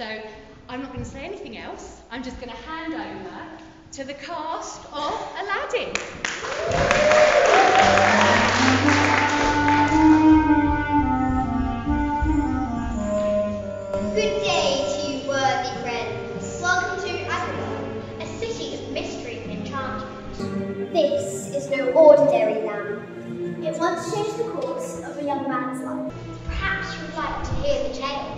So I'm not going to say anything else. I'm just going to hand over to the cast of Aladdin. Good day to you, worthy friends. Welcome to Aladdin, a city of mystery and enchantment. This is no ordinary land. It once changed the course of a young man's life. Perhaps you would like to hear the tale.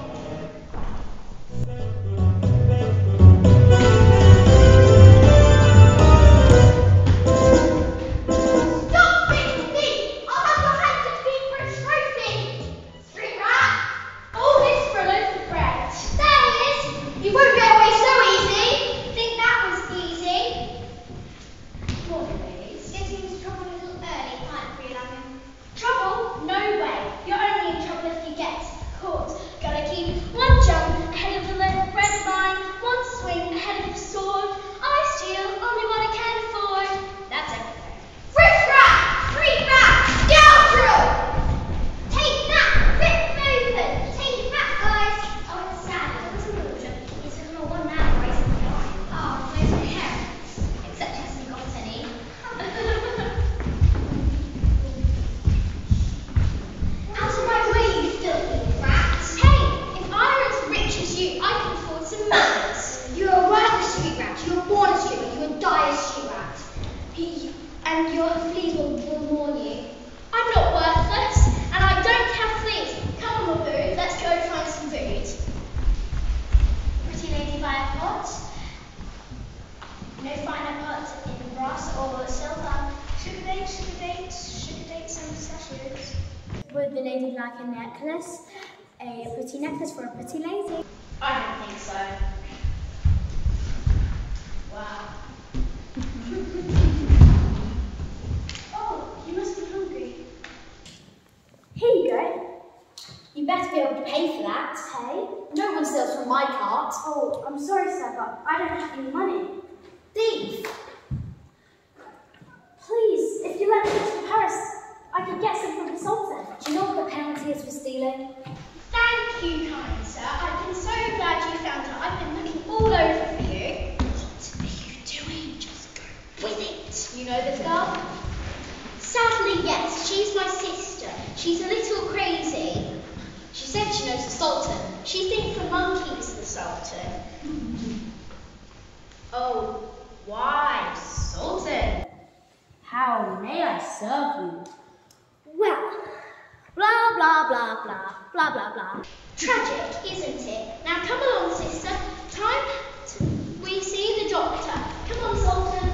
And your fleas will warn you. I'm not worthless, and I don't have fleas. Come on, Babu, let's go find some food. Pretty lady by a pot. No finer pot in brass or silver. Sugar dates, and pistachios. Would the lady like a necklace? A pretty necklace for a pretty lady? I don't think so. Wow. Here you go. You better be able to pay for that. Pay? No one steals from my cart. Oh, I'm sorry, sir, but I don't have any money. Thief! Please, if you let me go to Paris, I could get some from the Sultan. Do you know what the penalty is for stealing? Thank you, kind sir. I've been so glad you found her. I've been looking all over for you. What are you doing? Just go with it. You know this girl? Sadly, yes. She's my sister. She's a little crazy. She said she knows the Sultan. She thinks the monkey's the Sultan. Oh, why, Sultan? How may I serve you? Well, blah, blah, blah, blah, blah, blah, blah. Tragic, isn't it? Now come along, sister. Time we see the doctor. Come on, Sultan.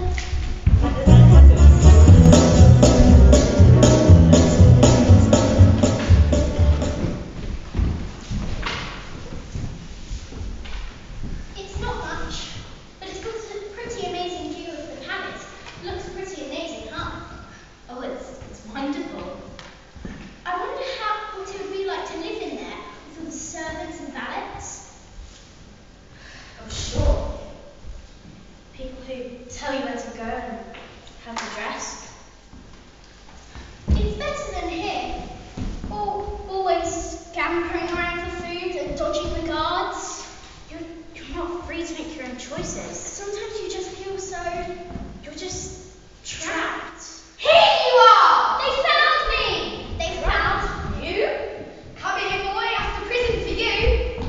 Tell you where to go and how to dress. It's better than here. Always scampering around for food and dodging the guards. You're not free to make your own choices. Sometimes you just feel you're just trapped. Here you are! They found me! They found you? Come in, boy, after prison for you.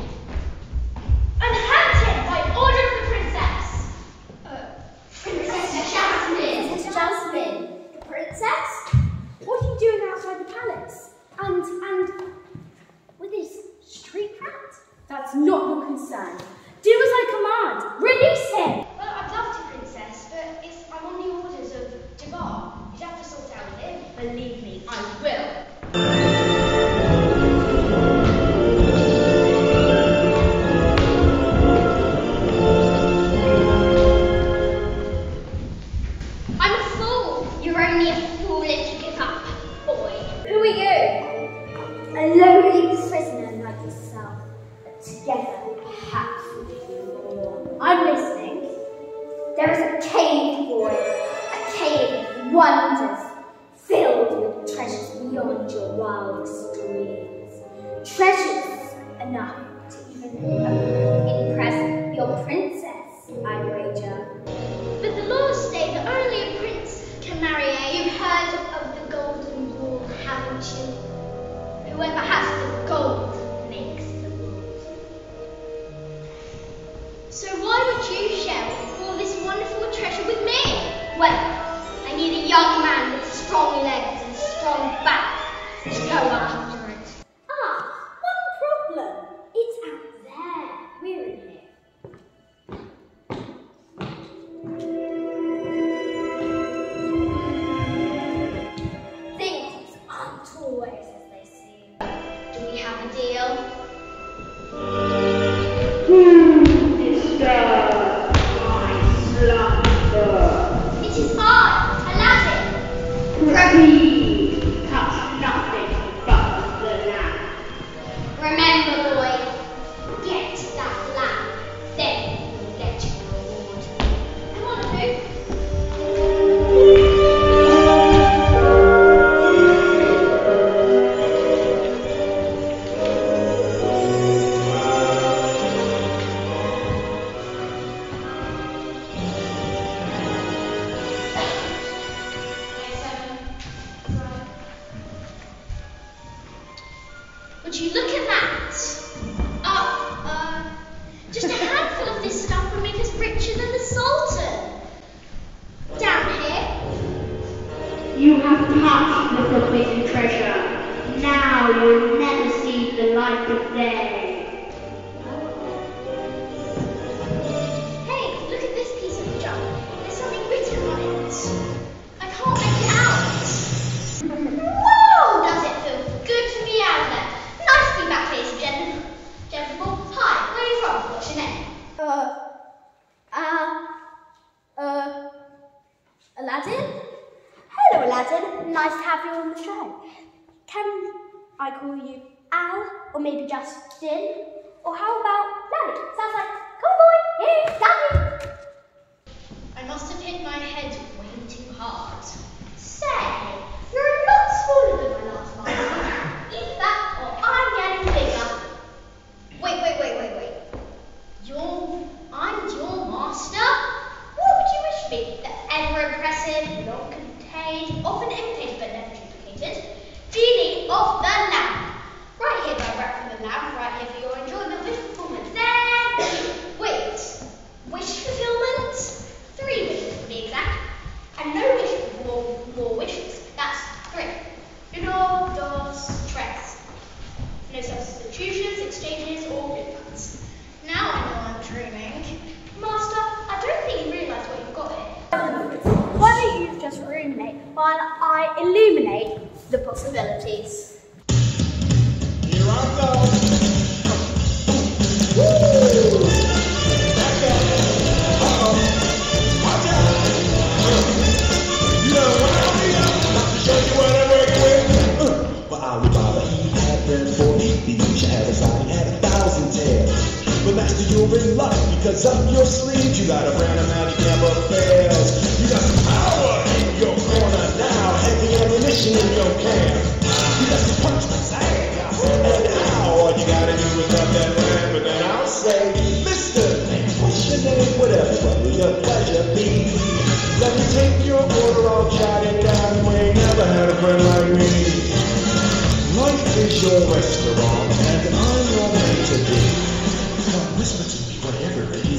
Unhand by order of the princess. Princess Jasmine. The princess? What are you doing outside the palace? And with this street rat? That's not your concern. Do as I command. Release him. Well, I'd love to, princess, but I'm on the orders of Jabbar. You'd have to sort out with him. Believe me, I will. A lonely prisoner like yourself, but together perhaps we can do more. I'm listening. There is a cave, boy, a cave of wonders, filled with treasures beyond your wildest dreams. Treasures enough to even open So why would you share all this wonderful treasure with me? Well, I need a young man with strong legs and strong back to go after it. Ah, one problem. It's out there. We're in here. Things aren't always as they seem. Do we have a deal? It is I, Aladdin. Repeat, touch nothing but the lamp. Remember, boy, get that lamp, then you'll get your reward. Come on, Abu. Would you look at that? Just a handful of this stuff would make us richer than the Sultan. Down here. You have touched the forbidden treasure. Now you'll never see the light of day. Hey, look at this piece of junk. There's something written on it. I can't make it out. Whoa! Does it feel good to be out there? Nice to be back, ladies and gentlemen. Hi, where are you from? What's your name? Aladdin? Hello, Aladdin. Nice to have you on the show. Can I call you Al, or maybe just Din? Or how about Larry? Sounds like, come on, boy, here, Daddy. I must have hit my head way too hard. Say, you're a lot smaller than my last master. Either that, or I'm getting bigger. Wait. I'm your master? What would you wish me? The ever-impressive, long-contained, often imitated but never duplicated, genie of the lamp. Right here, direct from the lamp, right here for your enjoyment, wish fulfillment. Then, wait, wish fulfillment? 3 wishes to be exact. And no wish for more wishes. That's 3. Uno, dos, tres. No substitutions, exchanges, or refunds. Now I know I'm dreaming. Master, I don't think you realise what you've got here. Why don't you just ruminate while I illuminate the possibilities? Here I go. Woo! Back up. Uh-oh. Watch out. You done wound me up. Not to show you what I'm working with. Well, Alibaba, he had them 40 thieves. Shahrazad had 1,000 tales. But master, you're in luck because up your sleeve you got a brand of magic never fails. You got some power in your corner now, heavy ammunition in your camp. You got some punch my sag, and now all you gotta do is rub that lamp, and then I'll say, Mister, what's your name? Whatever, what will your pleasure be? Let me take your order, I'll jot it down. You ain't never had a friend like me. Life is your restaurant, and I'm your man to be. Whisper to me whatever it is.